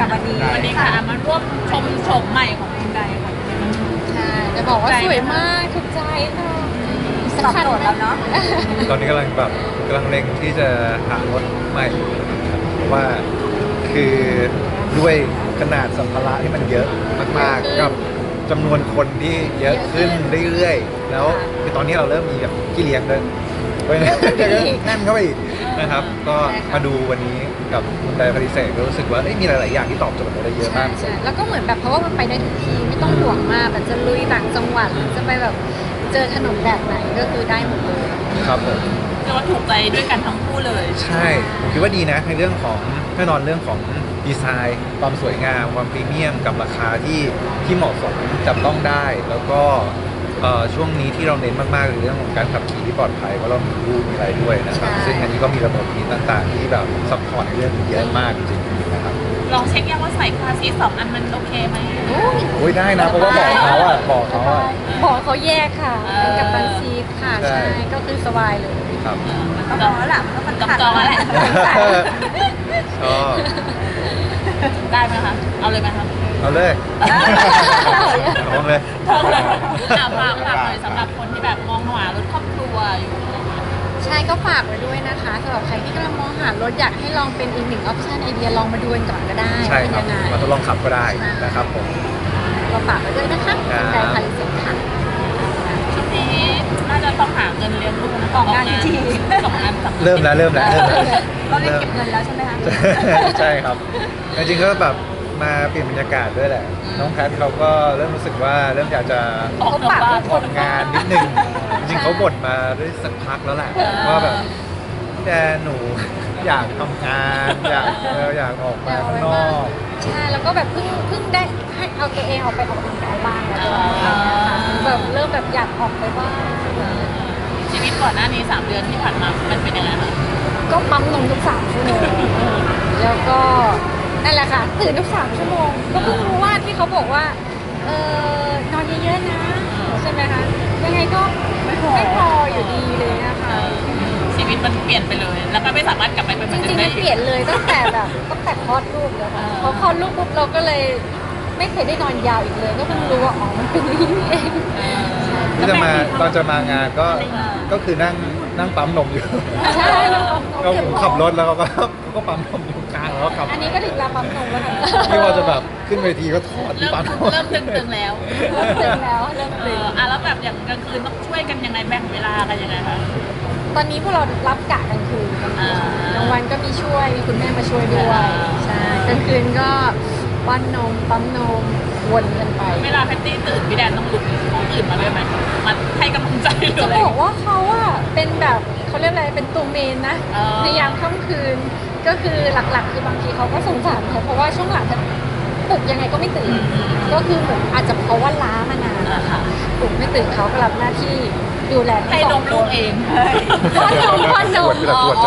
วันนี้ค่ะมาร่วมชมโฉมใหม่ของคุณใดค่ะใช่จะบอกว่าสวยมากถูกใจค่ะตอบโจทย์แล้วเนาะตอนนี้กำลังเล็งที่จะหารถใหม่ครับเพราะว่าคือด้วยขนาดสัมภาระที่มันเยอะมากๆกับจำนวนคนที่เยอะขึ้นเรื่อยๆแล้วคือตอนนี้เราเริ่มมีแบบพี่เลี้ยงด้วยเพราะฉะนั้นก็แน่นเข้าไปอีกนะครับก็มาดูวันนี้กับคุณไดปฏิเสธก็รู้สึกว่ามีหลายๆอย่างที่ตอบโจทย์เราได้เยอะมากใช่แล้วก็เหมือนแบบเพราะว่ามันไปได้ทุกที่ไม่ต้องห่วงมากแบบจะลุยต่างจังหวัดจะไปแบบเจอถนนแบบไหนก็คือได้หมดเลยครับผมเรียกว่าถูกใจด้วยกันทั้งคู่เลยใช่ผมคิดว่าดีนะในเรื่องของแน่นอนเรื่องของดีไซน์ความสวยงามความพรีเมียมกับราคาที่เหมาะสมจับต้องได้แล้วก็ช่วงนี้ที่เราเน้นมากๆในเรื่องของการขับขี่ที่ปลอดภัยเพราะเรามีลูกมีอะไรด้วยนะครับซึ่งอันนี้ก็มีระบบนี้ต่างๆที่แบบซัพพอร์ตในเรื่องนี้เยอะมากจริงๆนะครับลองเช็คยังว่าใส่คาซี2 อันมันโอเคไหมโอ้ยได้นะเพราะว่าบอกเขาแยกค่ะเป็นกัปตันซีทค่ะใช่ก็คือสบายเลยครับมันก็พอละมันก็จองแล้วแหละชอบได้ไหมคะเอาเลยไหมคะเอาเลยลองเลยฝากเลยสำหรับคนที่แบบมองหารถครอบครัวอยู่ใช่ก็ฝากไว้ด้วยนะคะสำหรับใครที่กำลังมองหารถอยากให้ลองเป็นอีกหนึ่งออปชั่นไอเดียลองมาดูกันก่อนก็ได้ใช่ครับมาทดลองขับก็ได้นะครับผมก็ฝากไว้ด้วยนะคะใจพาริเซนค่ะช่วงนี้น่าจะต้องหาเงินเลี้ยงลูกนะของงานที2 อันเริ่มแล้วเราเริ่มเก็บเงินแล้วใช่ไหมคะใช่ครับจริงๆก็แบบมาเปลี่ยนบรรยากาศด้วยแหละน้องแพทเขาก็เริ่มรู้สึกว่าเริ่มอยากจะออกงานนิดนึงจริงๆเขาบ่นมาด้วยสักพักแล้วแหละว่าแบบแต่หนูอยากทำงานอยากออกมาข้างนอกใช่แล้วก็แบบเพิ่งได้ให้เอาตัวเองออกไปออกกำลังกายบ้างแล้วแบบเริ่มแบบอยากออกไปบ้างชีวิตก่อนหน้านี้3 เดือนที่ผ่านมามันเป็นยังไงคะก็ปั๊มนมทุก3 ชั่วโมงแล้วก็นั่นแหละค่ะตื่นทุก3 ชั่วโมงก็เพิ่งรู้ว่าที่เขาบอกว่านอนเยอะๆนะใช่ไหมคะยังไงก็ไม่พออยู่ดีเลยนะคะชีวิตมันเปลี่ยนไปเลยแล้วก็ไม่สามารถกลับไปเป็นเหมือนเดิมได้จริงๆเปลี่ยนเลยตั้งแต่คลอดลูกแล้วค่ะพอคลอดลูกปุ๊บเราก็เลยไม่เคยได้นอนยาวอีกเลยก็เพิ่งรู้ว่าอ๋อมันเป็นอย่างนี้เองที่เราจะมางานก็คือนั่งปั๊มนมอยู่ใช่เราขับรถแล้วก็ปั๊มนมอยู่กลางแล้วก็ขับอันนี้ก็ถึงเวลาปั๊มนมแล้วค่ะที่ว่าจะแบบขึ้นเวทีก็ถอดปั๊มนมเริ่มตึงแล้วเริ่มตึงแล้วแบบอย่างกลางคืนต้องช่วยกันยังไงแบ่งเวลากันยังไงคะตอนนี้พวกเรารับกะกลางคืนกลางวันก็มีช่วยคุณแม่มาช่วยด้วยใช่กลางคืนก็ป้อนนมปั๊มนมวนกันไปเวลาแพตตี้ตื่นพี่แดนต้องลุกตื่นมาเลยไหมมาให้กำลังใจจะบอกว่าเขาอะเป็นแบบเขาเรียกอะไรเป็นตัวเมนนะในยามค่ำคืนก็คือหลักๆคือบางทีเขาก็สงสารเขาเพราะว่าช่วงหลังจะปลุกยังไงก็ไม่ตื่นก็คือเหมือนอาจจะเพราะว่าล้ามานานนะคะปลุกไม่ตื่นเขาก็รับหน้าที่ดูแลให้นมลูกเองป้อนนมป้อนนม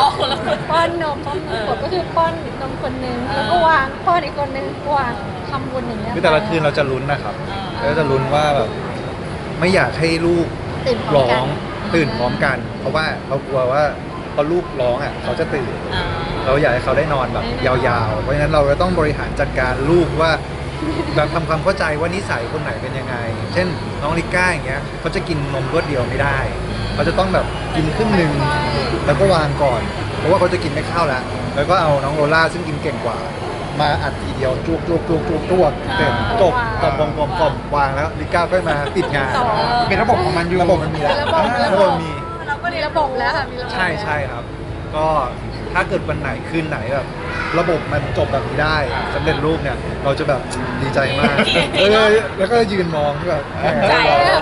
ก็คือป้อนนมคนนึงแล้วก็วางป้อนอีกคนนึงวางทำวนอย่างเงี้ยแต่ละคืนเราจะลุ้นนะครับเราจะลุ้นว่าแบบไม่อยากให้ลูกร้องตื่นพร้อมกันเพราะว่าเรากลัวว่าพอลูกร้องอ่ะเขาจะตื่นเราอยากให้เขาได้นอนแบบยาวๆเพราะฉะนั้นเราจะต้องบริหารจัดการลูกว่าแบบทำความเข้าใจว่านิสัยคนไหนเป็นยังไงเช่นน้องลิก้าอย่างเงี้ยเขาจะกินนมรวดเดียวไม่ได้เขาจะต้องแบบกินครึ่งนึงแล้วก็วางก่อนเพราะว่าเขาจะกินไม่เข้าแล้วก็เอาน้องโรล่าซึ่งกินเก่งกว่ามาอัดทีเดียวจุกเต็มจบกล่อมวางแล้วลิก้าก็มาปิดงานเป็นระบบของมันอยู่ระบบมันมีแล้วระบบมีเราก็มีระบบแล้วค่ะใช่ครับก็ถ้าเกิดวันไหนคืนไหนแบบระบบมันจบแบบนี้ได้สำเร็จรูปเนี่ยเราจะแบบดีใจมากแล้วก็ยืนมองแบบใจ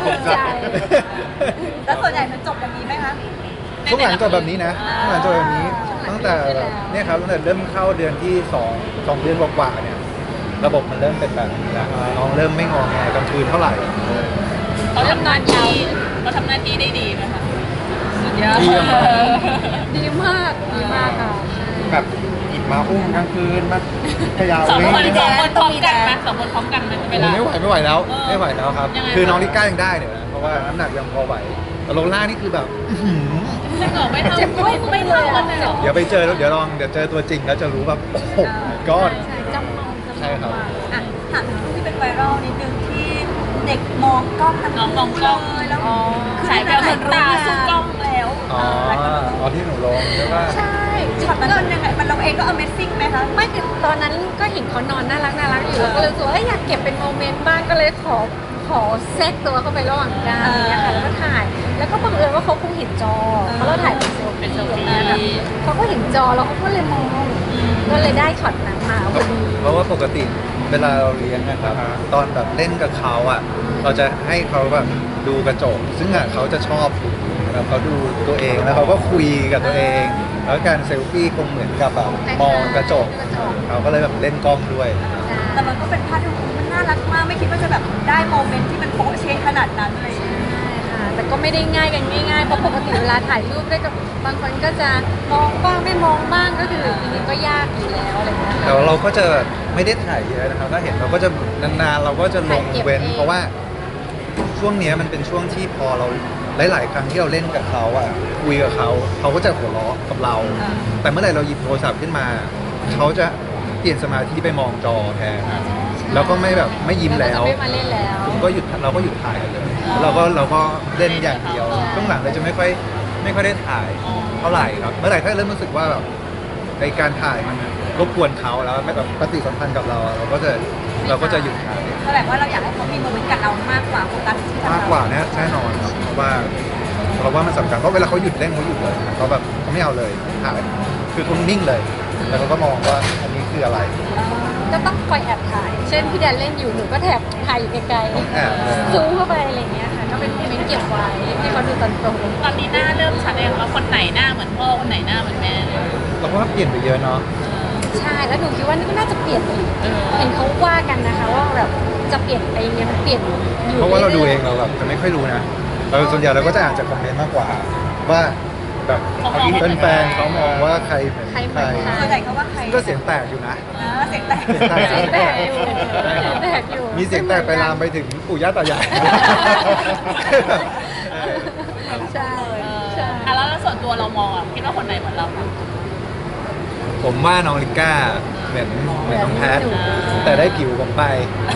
แล้วส่วนใหญ่มันจบแบบนี้ไหมคะช่วงหลังจบแบบนี้นะช่วงหลังจบแบบนี้ตั้งแต่เนี่ยครับตั้งแต่เริ่มเข้าเดือนที่2 เดือนกว่าเนี่ยระบบมันเริ่มเป็นแบบนี้แล้วน้องเริ่มไม่งอแงกลางคืนเท่าไหร่เขาทำหน้าที่ได้ดีไหมคะดีมากค่ะแบบหยิบมาอุ้มกลางคืนมาพยายาม 2 คนพร้อมกันไหม2 คนพร้อมกันไหมเวลาไม่ไหวแล้วครับคือน้องลิก้ายังได้เนี่ยเพราะว่าน้ำหนักยังพอไหวแต่โรล่านี่คือแบบไม่เท่ากันเลยเดี๋ยวไปเจอแล้วเดี๋ยวเจอตัวจริงแล้วจะรู้แบบโอ้โหก้อนใช่ครับอ่ะถามถึงรูปที่เป็นไวรัลนิดนึงที่เด็กมองกล้องทั้งน้องมองกล้องเลยแล้วอ๋อฉายแววเหมือนตาสู้กล้องแล้วอ๋อที่หนูลงใช่ป่ะใช่ช็อตนั้นเป็นยังไงมันเราเองก็ Amazing ไหมคะไม่คือตอนนั้นก็เห็นเขานอนน่ารักอยู่แล้วก็เลยรู้สึกว่าอยากเก็บเป็นโมเมนต์บ้างก็เลยขอแทรกตัวเข้าไประหว่างกลางอย่างเงี้ยค่ะแล้วก็ถ่าย แล้วก็บังเอิญว่าเขาคงเห็นจอเพราะเราถ่ายเป็นเซลเป็นเซลฟี่ฟี่แบบเขาก็เห็นจอแล้วเขาก็เลยมองก็เลยได้ช็อตนั้นมาพอดีเพราะว่าปกติเวลาเราเลี้ยงนะครับตอนแบบเล่นกับเขาอ่ะเราจะให้เขาแบบดูกระจก ซึ่งอ่ะเขาจะชอบแบบเขาดูตัวเองแล้วเขาก็คุยกับตัวเอง แล้วการเซลฟี่คงเหมือนกับแบบมองกระจกเขาก็เลยแบบเล่นกล้องด้วยแต่มันก็เป็นภาพที่มันน่ารักมากไม่คิดว่าจะแบบได้โมเมนต์ที่มันโป๊ะเช๊ะขนาดนั้นอะไรอย่างเลยใช่ค่ะแต่ก็ไม่ได้ง่ายกันง่ายๆเพราะปกติเวลาถ่ายรูปด้วยกับบางคนก็จะมองบ้างไม่มองบ้างก็คือจริงๆก็ยากอยู่แล้วอะไรอย่างเงี้ยแต่ค่ะว่าเราก็จะไม่ได้ถ่ายเยอะนะครับถ้าเห็นเราก็จะนานๆเราก็จะลงถ่ายเก็บเว้นเองเพราะว่าช่วงเนี้ยมันเป็นช่วงที่พอเราหลายๆครั้งที่เราเล่นกับเขาอ่ะคุยกับเขาเขาก็จะหัวเราะกับเรา แต่เมื่อไหร่เราหยิบโทรศัพท์ขึ้นมาเขาจะเปลี่ยนสมาธิไปมองจอแทนแล้วก็ไม่แบบไม่ยิ้มแล้วก็จะไม่มาเล่นแล้วเราก็หยุดถ่ายกันเลยเราก็เล่นอย่างเดียวช่วงหลังเราจะไม่ค่อยได้ถ่ายเท่าไหร่ครับเมื่อไหร่ถ้าเริ่มรู้สึกว่าแบบในการถ่ายมันรบกวนเขาแล้วไม่แบบปฏิสัมพันธ์กับเราเราก็จะหยุดถ่ายแสดงว่าเราอยากให้เขามีโมเมนต์กับเรามากกว่าโฟกัสที่มากกว่าเนี่ยแน่นอนครับเพราะว่ามันสำคัญเพราะเวลาเขาหยุดเล่นเขาหยุดเลยเขาแบบเขาไม่เอาเลยถ่ายคือเขานิ่งเลยแล้วเขาก็มองว่าอันนี้คืออะไรก็ต้องคอยแอบถ่าย เช่นพี่แดนเล่นอยู่หนูก็แถบถ่ายอยู่ไกลแอบเลยๆซูมเข้าไปอะไรอย่างเงี้ยค่ะก็เป็นโมเมนต์เก็บไว้ให้เขาดูตอนโตตอนนี้หน้าเริ่มชัดเองว่าคนไหนหน้าเหมือนพ่อคนไหนหน้าเหมือนแม่เราก็เปลี่ยนไปเยอะเนาะใช่แล้วหนูคิดว่านี่ก็น่าจะเปลี่ยนไปอีกเห็นเขาว่ากันนะคะว่าแบบจะเปลี่ยนไปยังเปลี่ยนอยู่เพราะว่าเราดูเองยเราแบบจะไม่ค่อยรู้นะเราส่วนใหญ่เราก็จะอ่านจากคอมเมนต์มากกว่าว่าแบบแฟนๆเขามองว่าใครเหมือนใครเหใคมืรอนใครส่วนใหญ่เขาว่าใครก็เสียงแตกอยู่นะเสียงแตกเสียงแตกเสียงแตกอยู่เสียงแตกอยู่มีเสียงแตกไปลามไปถึงปู่ย่าตายายใช่ใช่อ่ะแล้วส่วนตัวเรามองอ่ะคิดว่าคนไหนเหมือนเราคะผมว่าน้องลิก้าเหมือนน้องแพทแต่ได้ผิวผมไป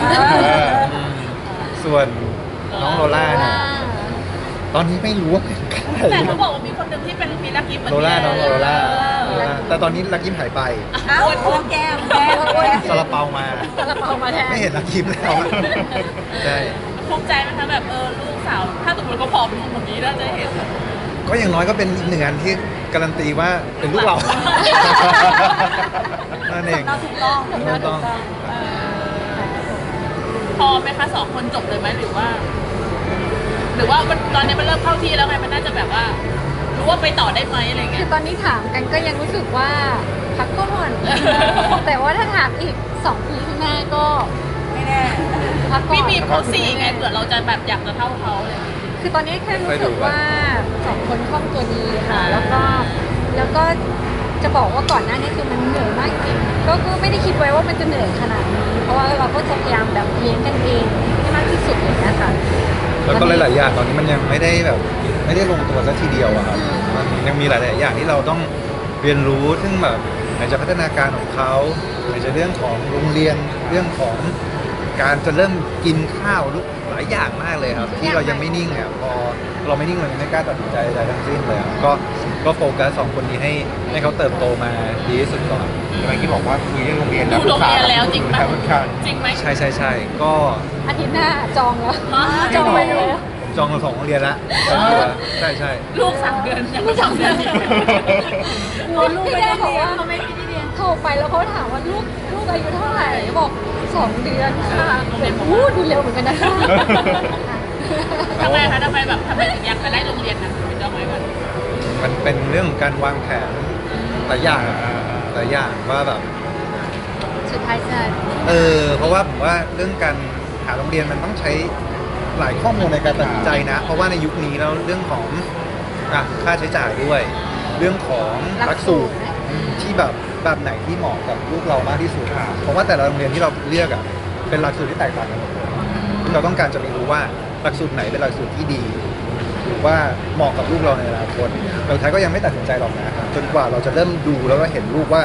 ส่วนน้องโลล่าเนี่ยตอนนี้ไม่รู้ว่าเป็นใครแต่เขาบอกว่ามีคนหนึ่งที่เป็นมีลักยิ้มเหมือนโลล่าแม่น้องโลล่าแต่ตอนนี้ลักยิ้มหายไปอ้าวโอ้แก้มซาลาเปามาซาลาเปามาแทนไม่เห็นลักยิ้มแล้วอะใช่ภูมิใจไหมคะแบบลูกสาว ถ้าสมมติเขาผอมลงแบบนี้น่าจะเห็นก็อย่างน้อยก็เป็นอีกหนึ่งอันที่การันตีว่าเป็นลูกเรานั่นเองเราถูกต้องถูกต้องพอไหมคะสองคนจบเลยไหมหรือว่า หรือว่ามันตอนนี้มันเริ่มเข้าที่แล้วไงมันน่าจะแบบว่า รู้ว่าไปต่อได้ไหมอะไรคืเงี้อย ตอนนี้ถามกันก็ยังรู้สึกว่าพักก่อนแต่ว่าถ้าถามอีก2 ปีข้างหน้าก็ไม่แน่พักก่อนพี่บีมเขาสี่ไงเผื่อเราจะแบบอยากจะเท่าเขาอะไรเลยคือตอนนี้แค่รู้สึกว่า2 คนคล่องตัวดีค่ะ แล้วก็จะบอกว่าก่อนหน้านี้คือมันเหนื่อยมากจริงก็ไม่ได้คิดไว้ว่ามันจะเหนื่อยขนาดนี้ เพราะว่าเราก็จะพยายามแบบเลี้ยงกันเองให้มากที่สุดเลยนะคะแล้วก็หลายๆอย่างตอนนี้มันยังไม่ได้แบบไม่ได้ลงตัวซะทีเดียวอะครับมันยังมีหลายๆอย่างที่เราต้องเรียนรู้ซึ่งแบบไหนจะพัฒนาการของเขาไหนจะเรื่องของโรงเรียนเรื่องของการจะเริ่มกินข้าวหลายอย่างมากเลยครับ ที่เรายังไม่นิ่งเนี่ยพอเราไม่นิ่งเรายังไม่กล้าตัดสินใจอะไรทั้งสิ้นเลยครับก็โฟกัส2 คนนี้ให้เขาเติบโตมาดีที่สุดก่อนเมื่อกี้บอกว่าคุยเรื่องโรงเรียนดูโรงเรียนแล้วจริงปะค่อนข้างจริงไหมใช่ก็อาทิตย์หน้าจองแล้วฮะจองไปเลยผมจองมา2 โรงเรียนแล้วใช่ลูก3 เดือนยังไม่2 เดือนอีกลูกไม่ได้บอกว่าเขาไม่ได้เรียนโทรไปแล้วเขาถามว่าลูกอายุเท่าไหร่บอก2 เดือนค่ะเป็นดูเร็วเหมือนกันนะคะทำไมคะทำไมถึงอยากจะได้โรงเรียนนะเป็นเจ้าไว้ก่อนมันเป็นเรื่องของการวางแผนหลายอย่างว่าแบบสุดท้ายจะเพราะว่าผมว่าเรื่องการหาโรงเรียนมันต้องใช้หลายข้อมูลในการตัดสินใจนะ เพราะว่าในยุคนี้แล้วเรื่องของค่าใช้จ่ายด้วย เรื่องของหลักสูตรที่แบบไหนที่เหมาะกับลูกเรามากที่สุดเพราะว่าแต่ละโรงเรียนที่เราเลือกเป็นหลักสูตรที่แตกต่างกันหมดเลยเราต้องการจะไปรู้ว่าหลักสูตรไหนเป็นหลักสูตรที่ดีหรือว่าเหมาะกับลูกเราในอนาคตเราท้ายก็ยังไม่ตัดสินใจหรอกนะจนกว่าเราจะเริ่มดูแล้วก็เห็นลูกว่า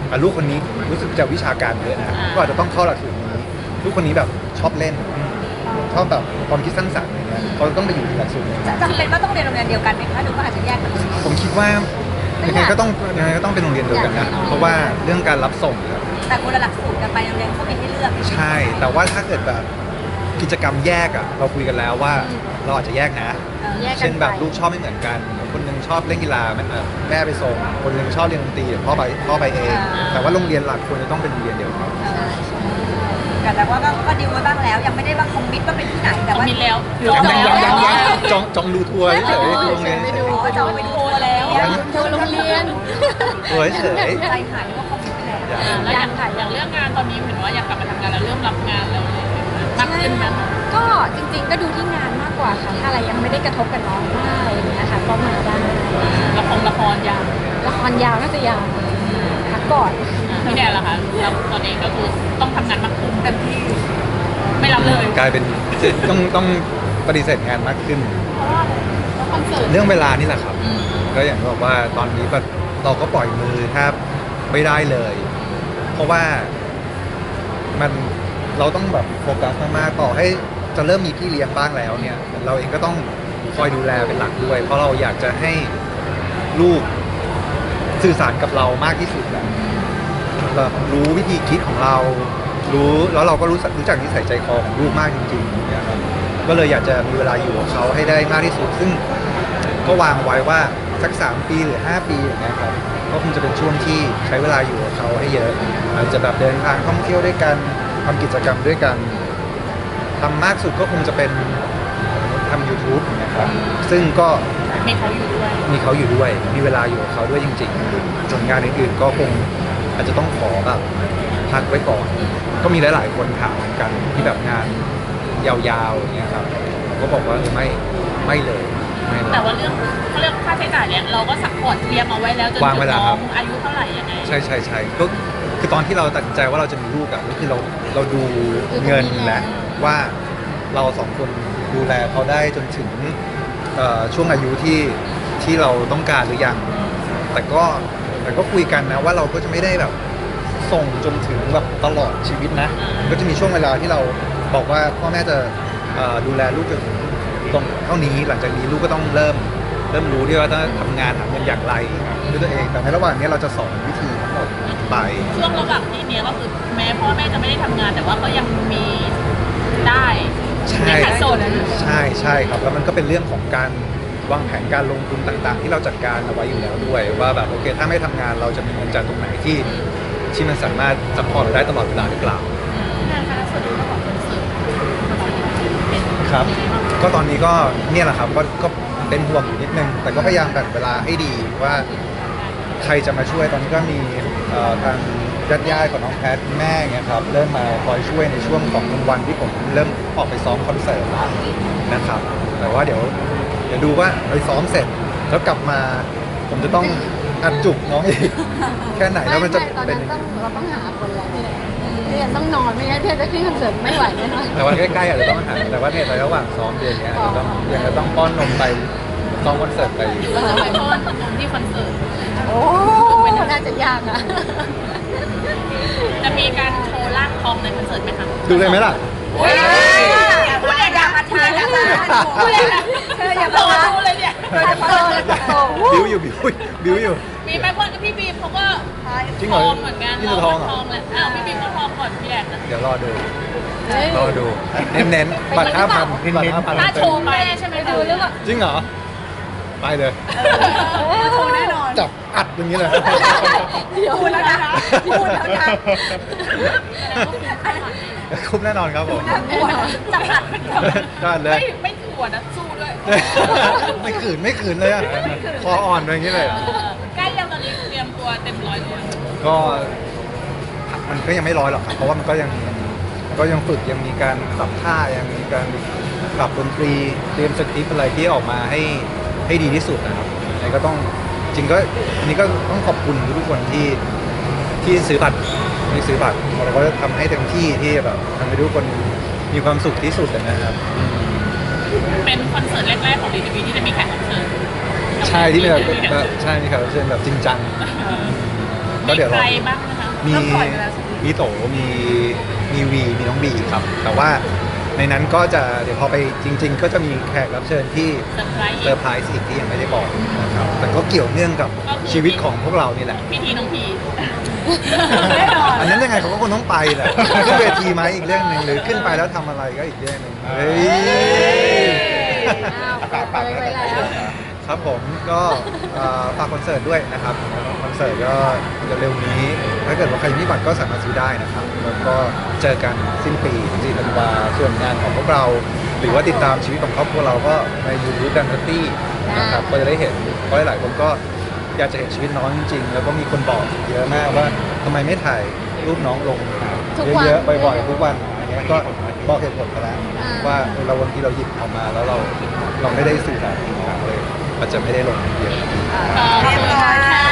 ลูกคนนี้รู้สึกจะวิชาการเยอะนะก็อาจจะต้องเข้าหลักสูตรนี้ลูกคนนี้แบบชอบเล่นชอบแบบความคิดสร้างสรรค์อะไรเงี้ยเขาต้องไปอยู่หลักสูตรนี้จำเป็นว่าต้องเรียนโรงเรียนเดียวกันไหมคะหรือว่าอาจจะแยกกันผมคิดว่ายังไงก็ต้องเป็นโรงเรียนเดียวกันนะเพราะว่าเรื่องการรับส่งครับแต่คนละหลักสูตรกันไปโรงเรียนเขามีให้เลือกใช่ แต่ว่าถ้าเกิดแบบกิจกรรมแยกอ่ะเราคุยกันแล้วว่าเราอาจจะแยกนะแยกกันไปเช่นแบบลูกชอบไม่เหมือนกัน คนหนึงชอบเล่นกีฬาแม่ไปส่ง คนหนึงชอบเรียนดนตรีพ่อไปเอง แต่ว่าโรงเรียนหลักควรจะต้องเป็นโรงเรียนเดียวกันแต่ว่าก็ดิวไว้บ้างแล้ว ยังไม่ได้ว่าคอมมิตว่าเป็นที่ไหนแต่ว่ามีแล้วยังจองดูทัวร์เฉยๆโรงเรียนไปดูอ๋อจะเอาไปดูแล้วดูโรงเรียนทัวร์เฉยใจหายว่าคอมมิตไปแล้วแล้วอย่างเรื่องงานตอนนี้เห็นว่าอยากกลับมาทำงานแล้วเริ่มรับงานแล้วมากขึ้นไหมก็จริงๆก็ดูที่งานมากกว่าค่ะ ถ้าอะไรยังไม่ได้กระทบกับน้องมากอะไรอย่างเงี้ยค่ะก็มาได้ละครยาวละครยาวน่าจะยาวพักก่อนพี่แดนล่ะคะแล้วตอนนี้ก็คือต้องทำงานมากขึ้นเต็มที่ไม่รับเลยๆกลายเป็นต้องปฏิเสธงานมากขึ้นคอนเสิร์ตเรื่องเวลานี่แหละครับ ก็อย่างที่บอกว่าตอนนี้ก็เราก็ปล่อยมือแทบไม่ได้เลย เพราะว่ามันเราต้องแบบโฟกัสมากๆต่อให้จะเริ่มมีพี่เลี้ยงบ้างแล้วเนี่ยเราเองก็ต้องคอยดูแลเป็นหลักด้วย เพราะเราอยากจะให้ลูกสื่อสารกับเรามากที่สุดแบบรู้วิธีคิดของเรารู้แล้วเราก็รู้จักนิสัยใจคอของลูกมากจริงๆเนี่ยครับก็เลยอยากจะมีเวลาอยู่กับเขาให้ได้มากที่สุด ซึ่งก็วางไว้ว่าสัก3 ปีหรือ 5 ปีอย่างเงี้ยครับก็คงจะเป็นช่วงที่ใช้เวลาอยู่กับเขาให้เยอะอาจจะแบบเดินทางท่องเที่ยวด้วยกันทำกิจกรรมด้วยกันทำมากสุดก็คงจะเป็นทำ YouTube นะครับซึ่งก็มีเขาอยู่ด้วยมีเขาอยู่ด้วยมีเวลาอยู่กับเขาด้วยจริงๆส่วนงานอื่นๆก็คงอาจจะต้องขอแบบพักไว้ก่อน ก็มีหลายๆคนถามเหมือนกันที่แบบงานยาวๆอย่างเงี้ยครับผมก็บอกว่าไม่เลยไม่เลยแต่ว่าเรื่องเขาเรียกค่าใช้จ่ายเนี่ยเราก็ซัพพอร์ตเตรียมเอาไว้แล้วจนวางไว้แล้วน้ครัอบ งอายุเท่าไหร่ยังไงใช่ก็คือตอนที่เราตัดสินใจว่าเราจะมีลูกอะก็คือเราดูเงินแล้วว่าเรา2 คนดูแลเขาได้จนถึงช่วงอายุที่เราต้องการหรือยังแต่ก็คุยกันนะว่าเราก็จะไม่ได้แบบส่งจนถึงแบบตลอดชีวิตนะก็จะมีช่วงเวลาที่เราบอกว่าพ่อแม่จะดูแลลูกจนถึงตรงเท่านี้หลังจากนี้ลูกก็ต้องเริ่มรู้ด้วยว่าต้องทำงานหาเงินอย่างไรด้วยตัวเองแต่ในระหว่างนี้เราจะสอนวิธีทั้งหมดไปช่วงระหว่างที่เนี้ยก็คือแม้พ่อแม่จะไม่ได้ทำงานแต่ว่าก็ยังมีได้ใช่ขัดสนใช่ครับแล้วมันก็เป็นเรื่องของการวางแผนการลงทุนต่างๆ ที่เราจัดการเอาไว้อยู่แล้วด้วยว่าแบบโอเคถ้าไม่ทำงานเราจะมีเงินจากตรงไหนที่มันสามารถซัพพอร์ตเราได้ตลอดเวลาหรือเปล่างานคณะสวัสดิ์ก็บอกคอนเสิร์ตครับ ก็ตอนนี้ก็เนี่ยแหละครับก็เป็นห่วงอยู่นิดนึงแต่ก็พยายามแบ่งเวลาให้ดีว่าใครจะมาช่วยตอนนี้ก็มีทางญาติๆของน้องแพทแม่เงี้ยครับเริ่มมาคอยช่วยในช่วงของวันที่ผมเริ่มออกไปซ้อมคอนเสิร์ตแล้วนะครับแต่ว่าเดี๋ยวดูว่าไปซ้อมเสร็จแล้วกลับมาผมจะต้องอัดจุกน้องอีก แค่ไหนแล้วมันจะตอนเป็นั้น นเราต้องหาคนแล้วพี่ต้องนอนไม่งั้นพี่จะขึ้นคอนเสิร์ตไม่ไหวแน่นอนแต่ว่าใกล้ๆอาจจะต้องหาแต่ว่าเนี่ยในระหว่างซ้อมเดือนเนี้ยอาจจะต้องยังจะต้องป้อนนมไปซ้อมคอนเสิร์ตไปเราจะไปป้อนนมที่คอนเสิร์ตโอ้น่าจะยากอะจะมีการโชว์ร่างทองในคอนเสิร์ตไหมคะดูเลยไหมล่ะพูดเลยอย่ามาทานอย่ามาพูดเลยเธออย่ามาทานดูเลยเนี่ยบิวอยู่มีไหมเพื่อนกับพี่บีมเขาก็จริงทเหรอองเหมือนกันนี่คือทองเหรอทองแหละอ้าวพี่บีมก็ทองก่อนพี่แดนนะเดี๋ยวรอดูเน้นๆบัตร 5,000 บัตร 5,000 ถ้าโชว์ไปใช่ไหมดูหรือเปล่าจริงเหรอไปเลยโชว์แน่นอนจับอัดอย่างนี้เลยพูดแล้วนะพูดแล้วนะคุ้มแน่นอนครับผมจับหัดได้เลยไม่ถือหัวนะสู้ด้วยไม่ขืนเลยอ่ะคออ่อนไปอย่างนี้เลยอะใกล้ยังตอนนี้เตรียมตัวเต็มร้อยเลยก็มันก็ยังไม่ร้อยหรอกครับเพราะว่ามันก็ยังฝึกยังมีการปรับท่ายังมีการปรับดนตรีเตรียมสคริปต์อะไรที่ออกมาให้ดีที่สุดนะครับอันนี้ก็ต้องจริงก็อันนี้ก็ต้องขอบคุณทุกคนที่ซื้อบัตรเราก็จะทำให้เต็มที่ที่แบบทำให้ทุกคนมีความสุขที่สุดนะครับเป็นคอนเสิร์ตแรกๆของดีทีวีที่จะมีแขกรับเชิญใช่ที่มีแบบใช่มีแขกรับเชิญแบบจริงจังพก็เดี๋ยวใครอรบ้างนะคะมีเริ่มปล่อยไปแล้วใช่ไหมมีโตมีวีมีน้องบีครับ แต่ว่าในนั้นก็จะเดี๋ยวพอไปจริง ๆ ก็จะมีแขกรับเชิญที่เซอร์ไพรส์เซอร์ไพรส์อีกที่ยังไม่ได้บอกนะครับแต่ก็เกี่ยวเนื่องกับชีวิตของพวกเรานี่แหละพี่ทีน้องพีแน่นอนอันนั้นยังไงเขาก็คงต้องไปแหละขึ้นเวทีไหมอีกเรื่องหนึ่งหรือขึ้นไปแล้วทำอะไรก็อีกเรื่องหนึ่งเฮ้ยอ้าวเปิดเผยไว้แล้วครับผมก็ฝากคอนเสิร์ตด้วยนะครับคอนเสิร์ตก็เร็วๆนี้ ถ้าเกิดว่าใครมีบัตรก็สามารถซื้อได้นะครับแล้วก็เจอกันสิ้นปี4 ธันวาส่วนงานของพวกเรา หรือว่าติดตามชีวิตของครอบครัวเราก็ใน YouTube ดันตี้นะครับก็จะได้เห็นเพราะหลายๆคนก็อยากจะเห็นชีวิตน้องจริงๆ แล้วก็มีคนบอกเยอะมากว่าทำไมไม่ถ่ายรูปน้องลงทุกวันเยอะๆบ่อยๆทุกวันอันนี้ก็บอกเหตุผลไปแล้วอ่าว่าเราวันที่เราหยิบออกมาแล้วเราไม่ได้สื่อสารถึงเขาเลยอาจจะไม่ได้ลงเยอะเรียบร้อยค่ะ